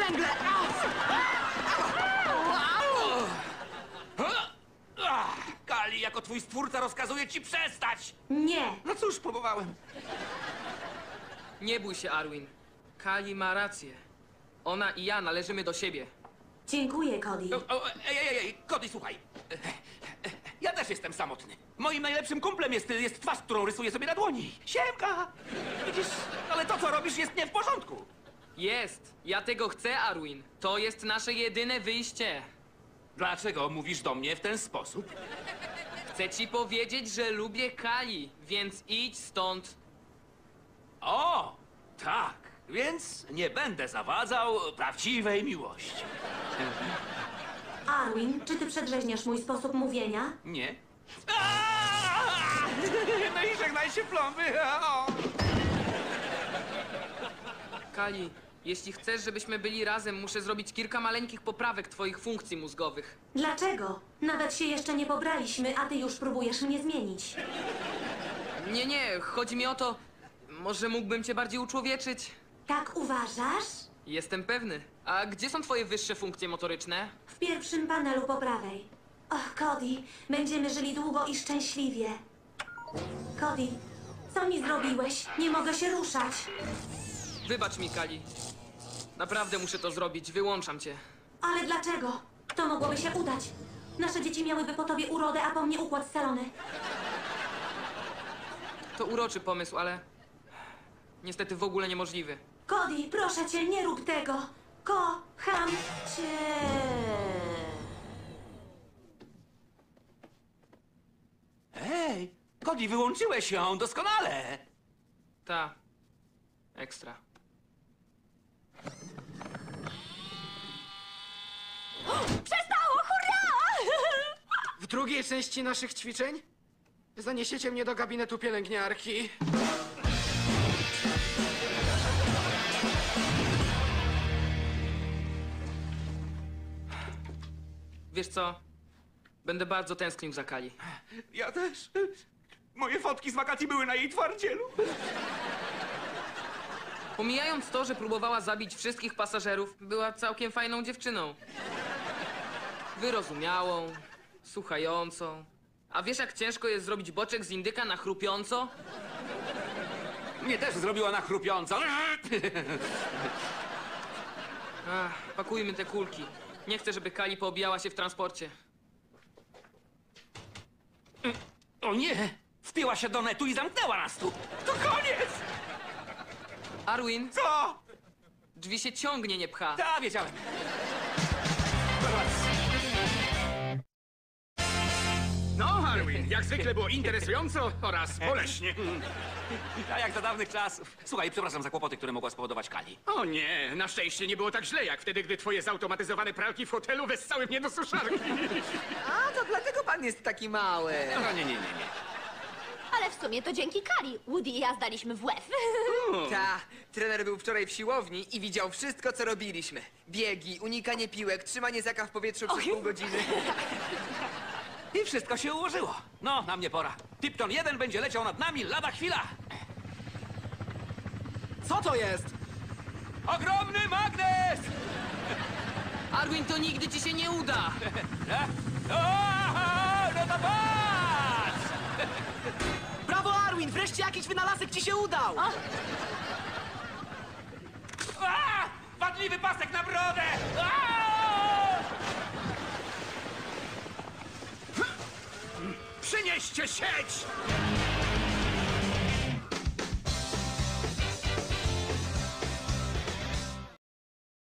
Kręgle! Kali, jako twój stwórca rozkazuje ci przestać! Nie! No cóż, próbowałem. Nie bój się, Arwin. Kali ma rację. Ona i ja należymy do siebie. Dziękuję, Cody. Ej, Cody, słuchaj. Ja też jestem samotny. Moim najlepszym kumplem jest twarz, którą rysuję sobie na dłoni. Siemka! Widzisz, ale to, co robisz, jest nie w porządku. Jest! Ja tego chcę, Arwin. To jest nasze jedyne wyjście. Dlaczego mówisz do mnie w ten sposób? Chcę ci powiedzieć, że lubię Kali, więc idź stąd. O, tak. Więc nie będę zawadzał prawdziwej miłości. Arwin, czy ty przedrzeźniasz mój sposób mówienia? Nie? No i żegnaj się, plomby. Kali, jeśli chcesz, żebyśmy byli razem, muszę zrobić kilka maleńkich poprawek twoich funkcji mózgowych. Dlaczego? Nawet się jeszcze nie pobraliśmy, a ty już próbujesz mnie zmienić. Nie, chodzi mi o to, może mógłbym cię bardziej uczłowieczyć? Tak uważasz? Jestem pewny. A gdzie są twoje wyższe funkcje motoryczne? W pierwszym panelu po prawej. Och, Cody, będziemy żyli długo i szczęśliwie. Cody, co mi zrobiłeś? Nie mogę się ruszać. Wybacz mi, Kali. Naprawdę muszę to zrobić, wyłączam cię. Ale dlaczego? To mogłoby się udać. Nasze dzieci miałyby po tobie urodę, a po mnie układ scalony. To uroczy pomysł, ale niestety w ogóle niemożliwy. Cody, proszę cię, nie rób tego. Kocham cię. Hej, Cody, wyłączyłeś ją doskonale. Ta. Ekstra. Przestało! Hurra! W drugiej części naszych ćwiczeń zaniesiecie mnie do gabinetu pielęgniarki. Wiesz co? Będę bardzo tęsknił za Kali. Ja też. Moje fotki z wakacji były na jej twardzielu. Pomijając to, że próbowała zabić wszystkich pasażerów, była całkiem fajną dziewczyną. Wyrozumiałą, słuchającą. A wiesz, jak ciężko jest zrobić boczek z indyka na chrupiąco? Mnie też zrobiła na chrupiąco. Ach, pakujmy te kulki. Nie chcę, żeby Kali poobijała się w transporcie. O nie! Wpiła się do netu i zamknęła nas tu. To koniec! Arwin, Co? drzwi się ciągnie, nie pcha. Ta, wiedziałem. No, Harwin, jak zwykle było interesująco oraz boleśnie. A jak za dawnych czasów. Słuchaj, przepraszam za kłopoty, które mogła spowodować Kali. O nie, na szczęście nie było tak źle, jak wtedy, gdy twoje zautomatyzowane pralki w hotelu wessały mnie do suszarki. A, to dlatego pan jest taki mały. No nie. Ale w sumie to dzięki Kali. Woody i ja zdaliśmy w łeb. Ta, trener był wczoraj w siłowni i widział wszystko, co robiliśmy. Biegi, unikanie piłek, trzymanie zaka w powietrzu przez pół godziny. I wszystko się ułożyło. No, na mnie pora. Tipton 1 będzie leciał nad nami lada chwila. Co to jest? Ogromny magnes! Arwin, to nigdy ci się nie uda! No to patrz! Brawo, Arwin! Wreszcie jakiś wynalazek ci się udał! Wadliwy pasek na brodę! Przynieście sieć!